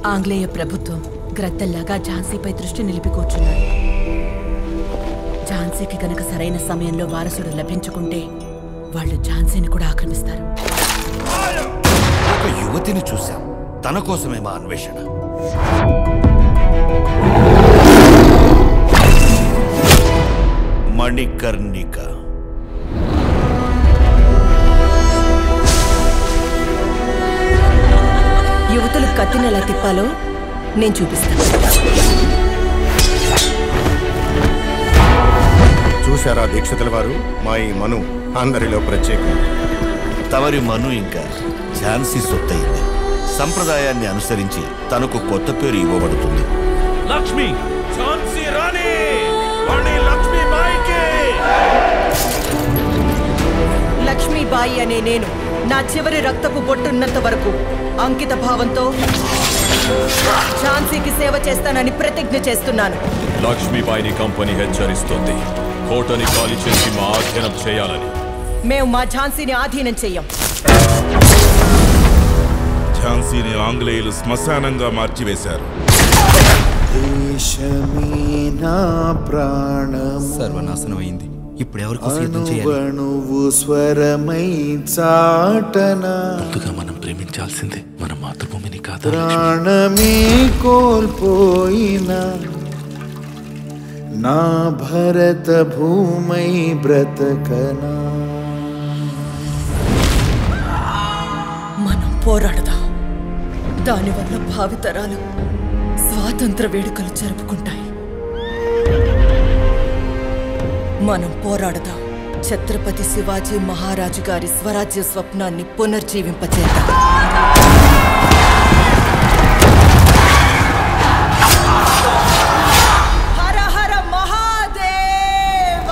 ఆంగ్లేయ ప్రభుత్వం గ్రద్దల్లాగా ఝాన్సీపై దృష్టి నిలిపి కూర్చున్నారు. ఝాన్సీకి గనక సరైన సమయంలో వారసుడు లభించుకుంటే వాళ్ళు ఝాన్సీని కూడా ఆక్రమిస్తారు. ఒక యువతిని చూశాం, తన కోసమే మా అన్వేషణ. మణికర్ణిక. యువతులు కత్తిని ఎలా తిప్పాలో నేను చూపిస్తాను. చూశారా దీక్షితుల వారు? మా ఈ మను అందరిలో ప్రత్యేకం. తవరి మను ఇంకా ఝాన్సీ సొత్తయింది. సంప్రదాయాన్ని అనుసరించి తనకు కొత్త పేరు ఇవ్వబడుతుంది. లక్ష్మి, ఝాన్సీ రాణి, రాణి లక్ష్మీబాయికి. లక్ష్మీబాయి అనే నేను నా చివరి రక్తపు బొట్టున్నంత వరకు అంకిత భావంతో ఝాన్సీకి సేవ చేస్తానని ప్రతిజ్ఞ చేస్తున్నాను. లక్ష్మీబాయిని కంపెనీ హెచ్చరిస్తోంది, కోటని ఖాళీ చేసి మా ఆధీనం చేయాలని. మేము మా ఝాన్సీని ఆధీనం చెయ్యం. ఝాన్సీని ఆంగ్లేయులు శ్మశానంగా మార్చివేశారు. సర్వనాశనం అయింది. ఇప్పుడు ఎవరికి సిద్ధం చేయాలి? స్వరమై చాటనా. ముందుగా మనం ప్రేమించాల్సిందే మన మాతృభూమిని కాదు. ప్రాణమే కోల్పోయిన నా భరత భూమై బ్రతకనా. మనం పోరాడదాం. దానివల్ల భావితరాలు స్వాతంత్ర వేడుకలు జరుపుకుంటాయి. మనం పోరాడదాం. ఛత్రపతి శివాజీ మహారాజు గారి స్వరాజ్య స్వప్నాన్ని పునర్జీవింపచేద్దాం. హర హర మహాదేవ.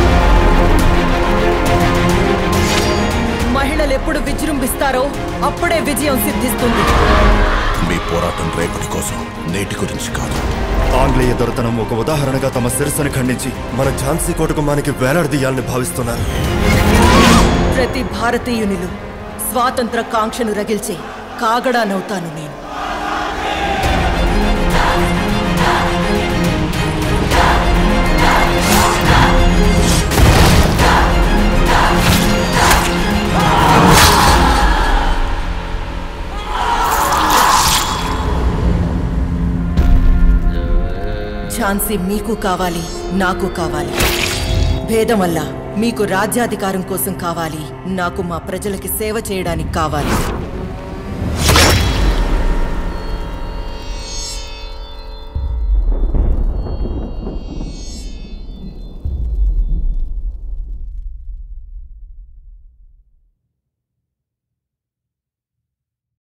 మహిళలు ఎప్పుడు విజృంభిస్తారో అప్పుడే విజయం సిద్ధిస్తుంది. మీ పోరాటం రేపటి కోసం, నేటి గురించి కాదు. ఆంగ్లేయ దొరతనం ఒక ఉదాహరణగా తమ శిరస్సును ఖండించి మన ఝాన్సీ కోటకు మనకి వేలాడదీయాలని భావిస్తున్నారు. ప్రతి భారతీయునిలో స్వాతంత్ర కాంక్షను రగిల్చే కాగడానవుతాను నేను. ఝాన్సీ మీకు కావాలి, నాకు కావాలి. భేదం వల్ల మీకు రాజ్యాధికారం కోసం కావాలి, నాకు మా ప్రజలకి సేవ చేయడానికి కావాలి.